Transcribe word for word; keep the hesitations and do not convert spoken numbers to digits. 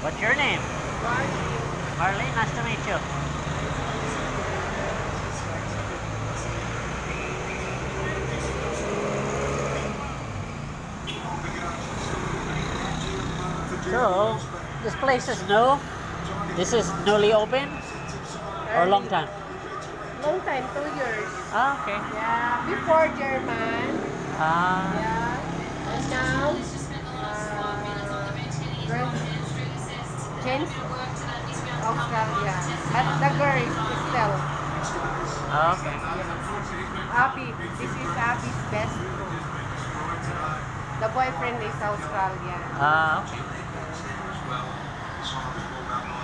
What's your name? Marley, nice to meet you. So, this place is new? This is newly open? Or long time? Long time, two years. Ah, okay. Yeah, before German. Ah. Yeah, and now uh, James Australia. But the girl is still Ah, okay. Abby. This is Abby's best friend. The boyfriend is Australian. Ah, okay.